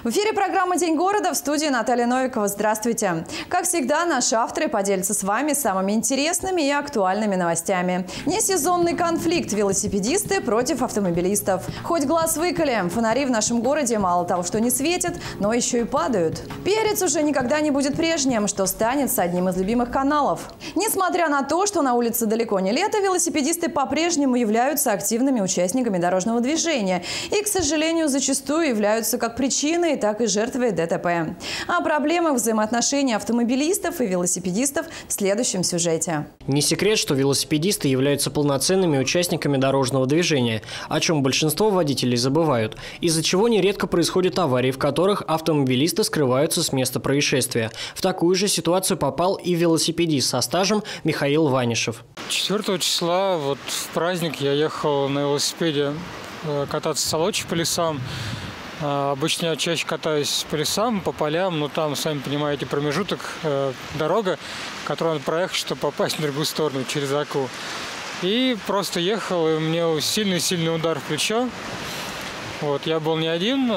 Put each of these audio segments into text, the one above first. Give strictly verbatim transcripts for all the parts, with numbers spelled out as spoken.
В эфире программа «День города», в студии Наталья Новикова. Здравствуйте. Как всегда, наши авторы поделятся с вами самыми интересными и актуальными новостями. Несезонный конфликт. Велосипедисты против автомобилистов. Хоть глаз выколи, фонари в нашем городе мало того, что не светят, но еще и падают. Перец уже никогда не будет прежним, что станет с одним из любимых каналов. Несмотря на то, что на улице далеко не лето, велосипедисты по-прежнему являются активными участниками дорожного движения. И, к сожалению, зачастую являются как причиной, так и жертвой ДТП. О проблемах взаимоотношений автомобилистов и велосипедистов в следующем сюжете. Не секрет, что велосипедисты являются полноценными участниками дорожного движения, о чем большинство водителей забывают, из-за чего нередко происходят аварии, в которых автомобилисты скрываются с места происшествия. В такую же ситуацию попал и велосипедист со стажем Михаил Ванишев. четвёртого числа вот в праздник я ехал на велосипеде кататься в Солочи по лесам. Обычно я чаще катаюсь по лесам, по полям, но там, сами понимаете, промежуток, э, дорога, которую надо проехать, чтобы попасть на другую сторону, через Аку. И просто ехал, и у меня сильный-сильный удар в плечо. Вот, я был не один,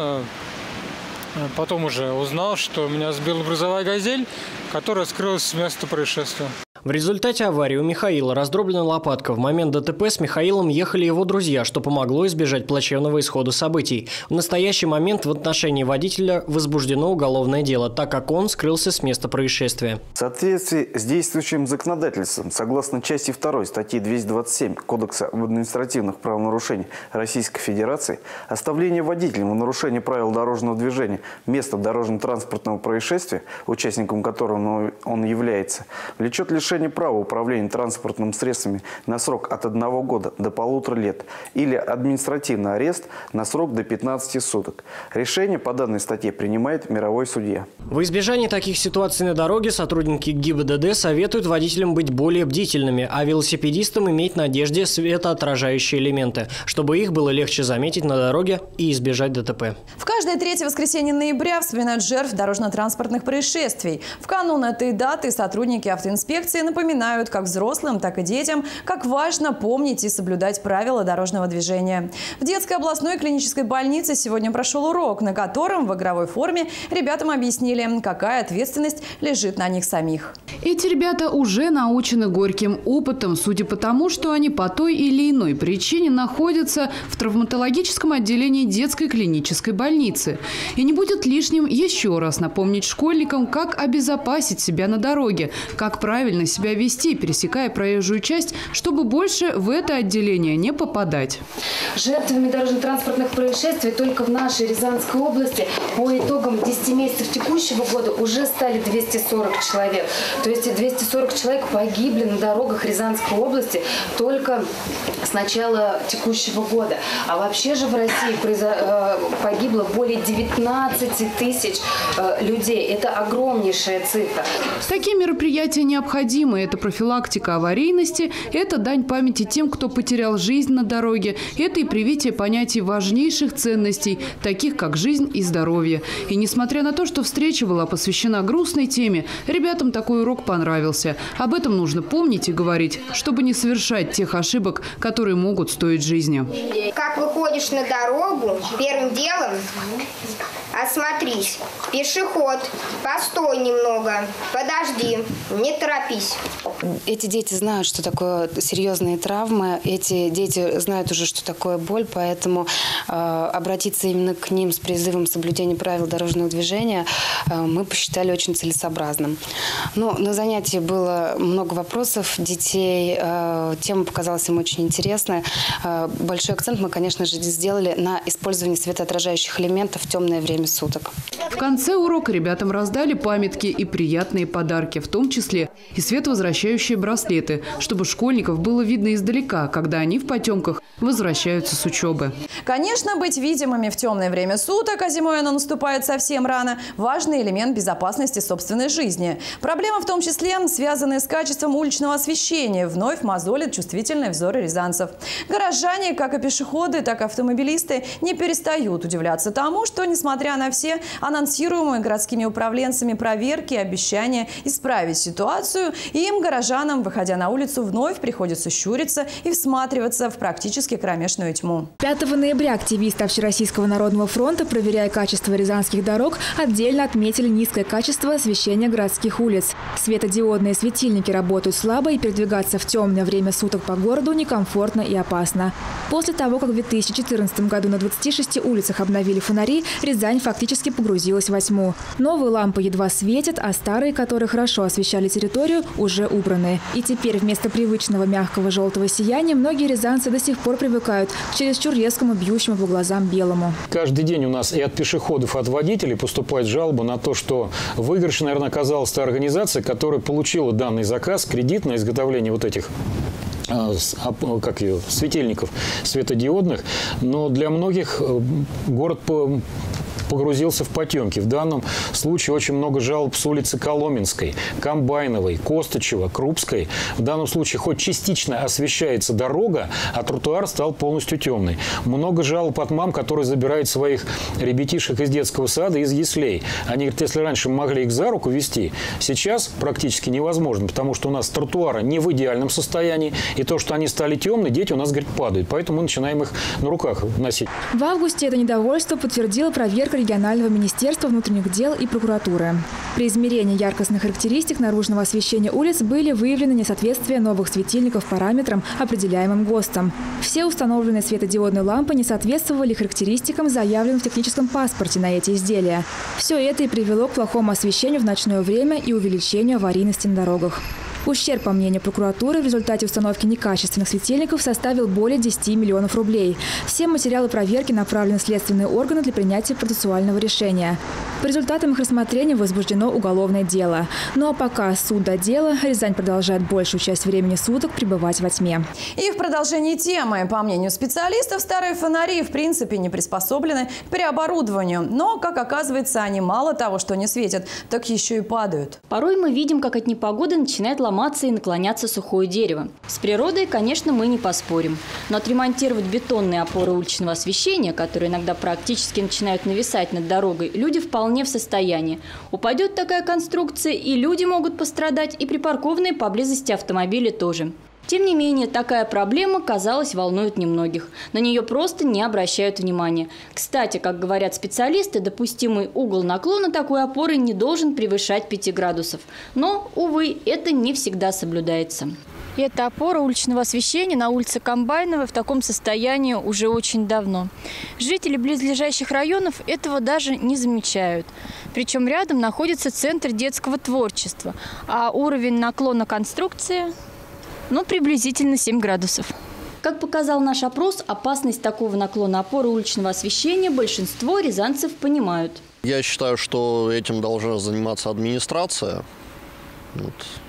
потом уже узнал, что меня сбила грузовая «Газель», которая скрылась с места происшествия. В результате аварии у Михаила раздроблена лопатка. В момент ДТП с Михаилом ехали его друзья, что помогло избежать плачевного исхода событий. В настоящий момент в отношении водителя возбуждено уголовное дело, так как он скрылся с места происшествия. В соответствии с действующим законодательством, согласно части второй статьи двести двадцать семь Кодекса об административных правонарушениях Российской Федерации, оставление водителем в нарушении правил дорожного движения места дорожно-транспортного происшествия, участником которого он является, влечет лишение права управления транспортными средствами на срок от одного года до полутора лет или административный арест на срок до пятнадцати суток. Решение по данной статье принимает мировой судья. В избежании таких ситуаций на дороге сотрудники ГИБДД советуют водителям быть более бдительными, а велосипедистам иметь на одежде светоотражающие элементы, чтобы их было легче заметить на дороге и избежать ДТП. В каждое третье воскресенье ноября вспоминают жертв дорожно-транспортных происшествий. В канун этой даты сотрудники автоинспекции напоминают как взрослым, так и детям, как важно помнить и соблюдать правила дорожного движения. В детской областной клинической больнице сегодня прошел урок, на котором в игровой форме ребятам объяснили, какая ответственность лежит на них самих. Эти ребята уже научены горьким опытом, судя по тому, что они по той или иной причине находятся в травматологическом отделении детской клинической больницы. И не будет лишним еще раз напомнить школьникам, как обезопасить себя на дороге, как правильно себя вести, пересекая проезжую часть, чтобы больше в это отделение не попадать. Жертвами дорожно-транспортных происшествий только в нашей Рязанской области по итогам десяти месяцев текущего года уже стали двести сорок человек. То есть двести сорок человек погибли на дорогах Рязанской области только с начала текущего года. А вообще же в России погибло более девятнадцати тысяч людей. Это огромнейшая цифра. Такие мероприятия необходимы. Это профилактика аварийности, это дань памяти тем, кто потерял жизнь на дороге, это и привитие понятий важнейших ценностей, таких как жизнь и здоровье. И несмотря на то, что встреча была посвящена грустной теме, ребятам такой урок понравился. Об этом нужно помнить и говорить, чтобы не совершать тех ошибок, которые могут стоить жизни. Как выходишь на дорогу, первым делом осмотрись. Пешеход, постой немного, подожди, не торопись. Эти дети знают, что такое серьезные травмы. Эти дети знают уже, что такое боль, поэтому э, обратиться именно к ним с призывом соблюдения правил дорожного движения э, мы посчитали очень целесообразным. Но на занятии было много вопросов детей, э, тема показалась им очень интересная. Э, большой акцент мы, конечно же, сделали на использовании светоотражающих элементов в темное время суток. В конце урока ребятам раздали памятки и приятные подарки, в том числе и световозвращающие браслеты, чтобы школьников было видно издалека, когда они в потемках возвращаются с учебы. Конечно, быть видимыми в темное время суток, а зимой оно наступает совсем рано, важный элемент безопасности собственной жизни. Проблема в том числе, связанная с качеством уличного освещения, вновь мозолит чувствительные взоры рязанцев. Горожане, как и пешеходы, так и автомобилисты, не перестают удивляться тому, что, несмотря на все анонсируемые городскими управленцами проверки и обещания исправить ситуацию, им горожане горожанам, выходя на улицу, вновь приходится щуриться и всматриваться в практически кромешную тьму. пятого ноября активисты Общероссийского народного фронта, проверяя качество рязанских дорог, отдельно отметили низкое качество освещения городских улиц. Светодиодные светильники работают слабо, и передвигаться в темное время суток по городу некомфортно и опасно. После того, как в две тысячи четырнадцатом году на двадцати шести улицах обновили фонари, Рязань фактически погрузилась во тьму. Новые лампы едва светят, а старые, которые хорошо освещали территорию, уже убраны. И теперь вместо привычного мягкого желтого сияния многие рязанцы до сих пор привыкают к чересчур резкому, бьющему по глазам белому. Каждый день у нас и от пешеходов, и от водителей поступает жалоба на то, что выигрышной, наверное, оказалась та организация, которая получила данный заказ, кредит на изготовление вот этих как ее, светильников светодиодных, но для многих город по погрузился в потемки. В данном случае очень много жалоб с улицы Коломенской, Комбайновой, Костычева, Крупской. В данном случае хоть частично освещается дорога, а тротуар стал полностью темный. Много жалоб от мам, которые забирают своих ребятишек из детского сада, из яслей. Они говорят, если раньше мы могли их за руку вести, сейчас практически невозможно, потому что у нас тротуары не в идеальном состоянии, и то, что они стали темные, дети у нас, говорит, падают. Поэтому мы начинаем их на руках носить. В августе это недовольство подтвердила проверка регионального министерства внутренних дел и прокуратуры. При измерении яркостных характеристик наружного освещения улиц были выявлены несоответствия новых светильников параметрам, определяемым ГОСТом. Все установленные светодиодные лампы не соответствовали характеристикам, заявленным в техническом паспорте на эти изделия. Все это и привело к плохому освещению в ночное время и увеличению аварийности на дорогах. Ущерб, по мнению прокуратуры, в результате установки некачественных светильников составил более десяти миллионов рублей. Все материалы проверки направлены в следственные органы для принятия процессуального решения. По результатам их рассмотрения возбуждено уголовное дело. Ну а пока суд до дела, Рязань продолжает большую часть времени суток пребывать во тьме. И в продолжении темы, по мнению специалистов, старые фонари в принципе не приспособлены к переоборудованию. Но, как оказывается, они мало того, что не светят, так еще и падают. Порой мы видим, как от непогоды начинает ломаться и наклоняться сухое дерево. С природой, конечно, мы не поспорим. Но отремонтировать бетонные опоры уличного освещения, которые иногда практически начинают нависать над дорогой, люди вполне в состоянии. Упадет такая конструкция, и люди могут пострадать, и припаркованные поблизости автомобили тоже. Тем не менее, такая проблема, казалось, волнует немногих. На нее просто не обращают внимания. Кстати, как говорят специалисты, допустимый угол наклона такой опоры не должен превышать пяти градусов. Но, увы, это не всегда соблюдается. И эта опора уличного освещения на улице Комбайновой в таком состоянии уже очень давно. Жители близлежащих районов этого даже не замечают. Причем рядом находится центр детского творчества, а уровень наклона конструкции... Ну, приблизительно семь градусов. Как показал наш опрос, опасность такого наклона опоры уличного освещения большинство рязанцев понимают. Я считаю, что этим должна заниматься администрация. Вот.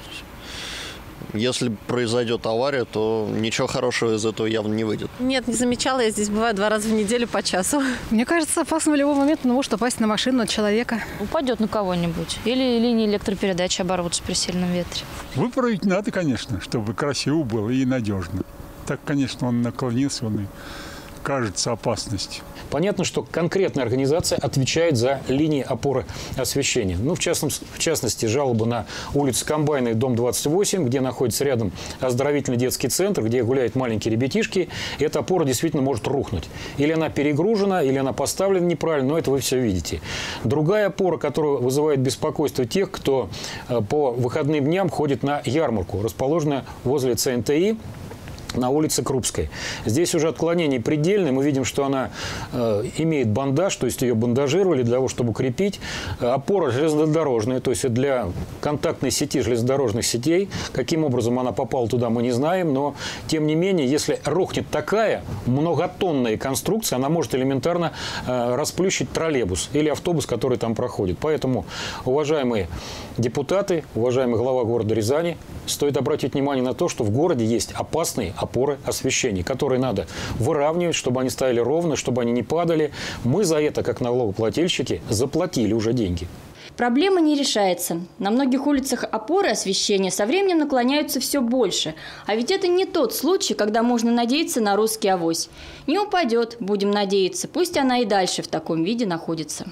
Если произойдет авария, то ничего хорошего из этого явно не выйдет. Нет, не замечала. Я здесь бываю два раза в неделю по часу. Мне кажется, опасно в любой момент, но может упасть на машину, на человека. Упадет на кого-нибудь. Или линии электропередачи оборвутся при сильном ветре. Выправить надо, конечно, чтобы красиво было и надежно. Так, конечно, он наклонился, он и кажется опасностью. Понятно, что конкретная организация отвечает за линии опоры освещения. Ну, в, частном, в частности, жалобы на улицу Комбайной, дом двадцать восемь, где находится рядом оздоровительный детский центр, где гуляют маленькие ребятишки. Эта опора действительно может рухнуть. Или она перегружена, или она поставлена неправильно, но это вы все видите. Другая опора, которая вызывает беспокойство тех, кто по выходным дням ходит на ярмарку, расположенная возле Цэ Эн Тэ И, на улице Крупской. Здесь уже отклонение предельное. Мы видим, что она э, имеет бандаж, то есть ее бандажировали для того, чтобы укрепить. Опора железнодорожная, то есть для контактной сети железнодорожных сетей. Каким образом она попала туда, мы не знаем. Но, тем не менее, если рухнет такая многотонная конструкция, она может элементарно э, расплющить троллейбус или автобус, который там проходит. Поэтому, уважаемые депутаты, уважаемый глава города Рязани, стоит обратить внимание на то, что в городе есть опасные опоры освещения, которые надо выравнивать, чтобы они стояли ровно, чтобы они не падали. Мы за это, как налогоплательщики, заплатили уже деньги. Проблема не решается. На многих улицах опоры освещения со временем наклоняются все больше. А ведь это не тот случай, когда можно надеяться на русский авось. Не упадет, будем надеяться. Пусть она и дальше в таком виде находится.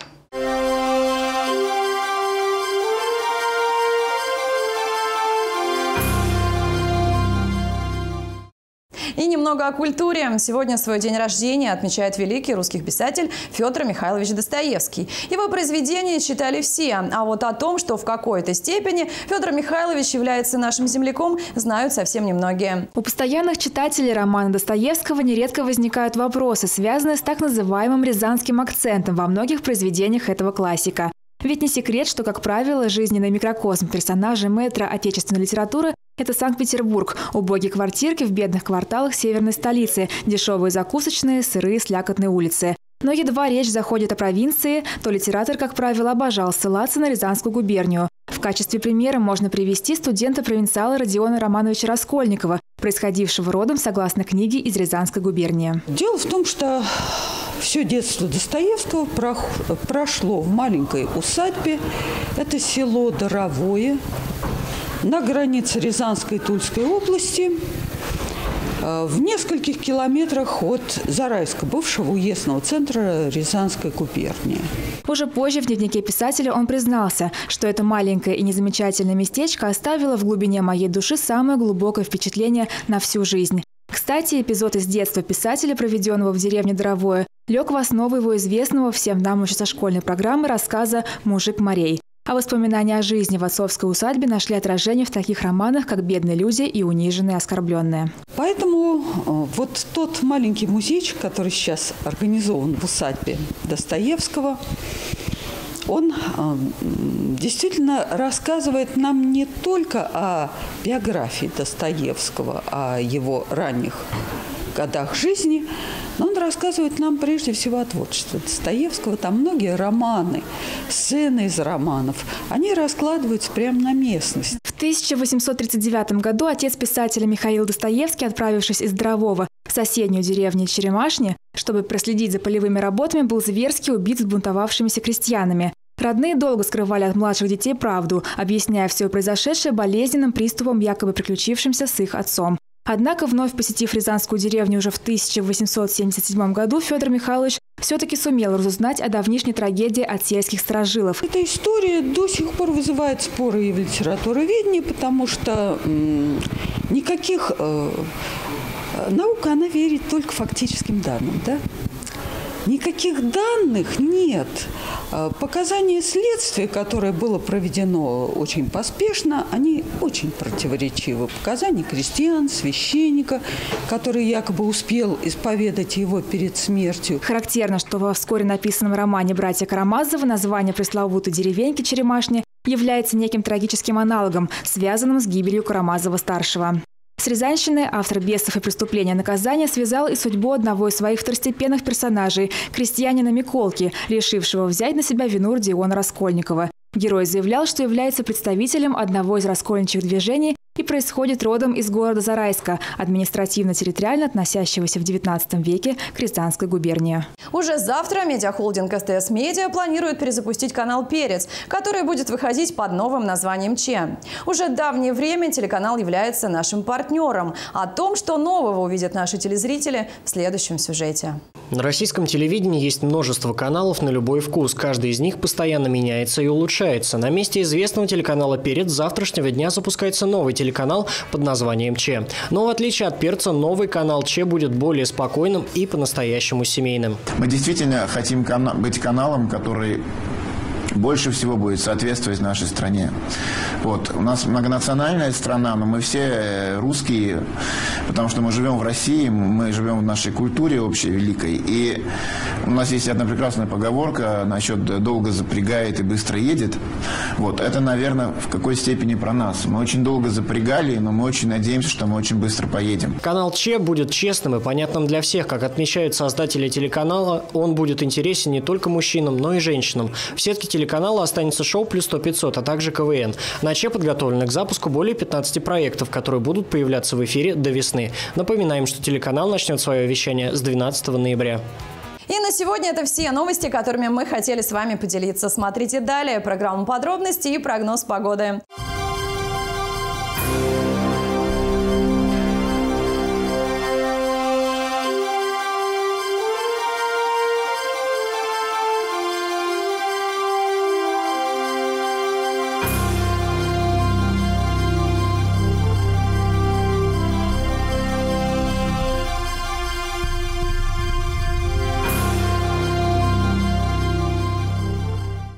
немного о культуре. Сегодня свой день рождения отмечает великий русский писатель Федор Михайлович Достоевский. Его произведения читали все, а вот о том, что в какой-то степени Федор Михайлович является нашим земляком, знают совсем немногие. У постоянных читателей романа Достоевского нередко возникают вопросы, связанные с так называемым рязанским акцентом во многих произведениях этого классика. Ведь не секрет, что, как правило, жизненный микрокосм персонажей мэтра отечественной литературы – это Санкт-Петербург, убогие квартирки в бедных кварталах северной столицы, дешевые закусочные, сырые слякотные улицы. Но едва речь заходит о провинции, то литератор, как правило, обожал ссылаться на Рязанскую губернию. В качестве примера можно привести студента-провинциала Родиона Романовича Раскольникова, происходившего родом, согласно книге, из Рязанской губернии. Дело в том, что все детство Достоевского прошло в маленькой усадьбе. Это село Доровое на границе Рязанской и Тульской области, в нескольких километрах от Зарайска, бывшего уездного центра Рязанской губернии. Уже позже в дневнике писателя он признался, что это маленькое и незамечательное местечко оставило в глубине моей души самое глубокое впечатление на всю жизнь. Кстати, эпизод из детства писателя, проведенного в деревне Доровое, лег в основу его известного всем нам еще со школьной программы рассказа «Мужик морей». А воспоминания о жизни в отцовской усадьбе нашли отражение в таких романах, как «Бедные люди» и «Униженные, оскорбленные». Поэтому вот тот маленький музейчик, который сейчас организован в усадьбе Достоевского, он действительно рассказывает нам не только о биографии Достоевского, о его ранних годах жизни, но он рассказывает нам прежде всего о творчестве Достоевского. Там многие романы, сцены из романов, они раскладываются прямо на местность. В тысяча восемьсот тридцать девятом году отец писателя Михаил Достоевский, отправившись из Дорового в соседнюю деревню Черемашни, чтобы проследить за полевыми работами, был зверски убит взбунтовавшимися крестьянами. Родные долго скрывали от младших детей правду, объясняя все произошедшее болезненным приступом, якобы приключившимся с их отцом. Однако, вновь посетив Рязанскую деревню уже в тысяча восемьсот семьдесят седьмом году, Федор Михайлович все-таки сумел разузнать о давнишней трагедии от сельских сторожилов. Эта история до сих пор вызывает споры и в литературоведении, потому что м- никаких... Э- наука, она верит только фактическим данным, да? Никаких данных нет. Показания следствия, которое было проведено очень поспешно, они очень противоречивы. Показания крестьян, священника, который якобы успел исповедать его перед смертью. Характерно, что во вскоре написанном романе «Братья Карамазовы» название пресловутой деревеньки Черемашни является неким трагическим аналогом, связанным с гибелью Карамазова-старшего. С рязанщиной автор «Бесов и преступления наказания» связал и судьбу одного из своих второстепенных персонажей – крестьянина Миколки, решившего взять на себя вину Родиона Раскольникова. Герой заявлял, что является представителем одного из раскольничьих движений и происходит родом из города Зарайска, административно-территориально относящегося в девятнадцатом веке к Рязанской губернии. Уже завтра медиахолдинг СТС Медиа планирует перезапустить канал «Перец», который будет выходить под новым названием «Че». Уже давнее время телеканал является нашим партнером. О том, что нового увидят наши телезрители, в следующем сюжете. На российском телевидении есть множество каналов на любой вкус. Каждый из них постоянно меняется и улучшается. На месте известного телеканала «Перец» с завтрашнего дня запускается новый телеканал под названием «Че». Но в отличие от «Перца», новый канал «Че» будет более спокойным и по-настоящему семейным. Мы действительно хотим кана- быть каналом, который больше всего будет соответствовать нашей стране. Вот. У нас многонациональная страна, но мы все русские, потому что мы живем в России, мы живем в нашей культуре общей, великой. И у нас есть одна прекрасная поговорка насчет «долго запрягает и быстро едет». Вот. Это, наверное, в какой степени про нас. Мы очень долго запрягали, но мы очень надеемся, что мы очень быстро поедем. Канал «Че» будет честным и понятным для всех. Как отмечают создатели телеканала, он будет интересен не только мужчинам, но и женщинам. В сетке телеканала останется шоу «Плюс сто пятьсот», а также КВН. На «Че» подготовлено к запуску более пятнадцати проектов, которые будут появляться в эфире до весны. Напоминаем, что телеканал начнет свое вещание с двенадцатого ноября. И на сегодня это все новости, которыми мы хотели с вами поделиться. Смотрите далее программу «Подробности» и прогноз погоды.